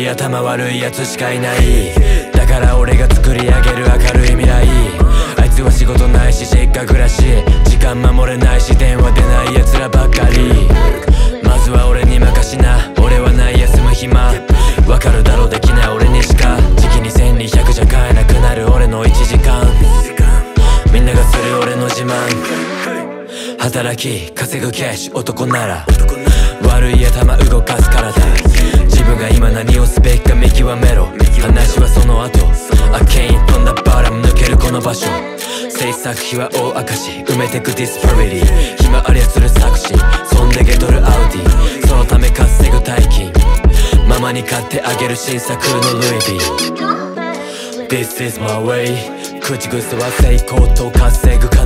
い頭悪いやつしかいない。だから俺が作り上げる明るい未来。あいつは仕事ないし実家暮らし、時間守れないし電話出ないやつらばっかり。まずは俺に任しな、俺はない休む暇。わかるだろできない俺にしか、時期に1200じゃ買えなくなる俺の1時間。みんながする俺の自慢、働き稼ぐキャッシュ男なら、悪い頭動かすからだ。自分が今何をすべきか見極めろ、話はその後。あけん飛んだバラム抜けるこの場所、制作費は大赤字埋めてくディスパリティ。暇ありゃする作詞、そんでゲトるアウディ、そのため稼ぐ大金、ママに買ってあげる新作のルイビー。This is my way、口癖は成功と稼ぐ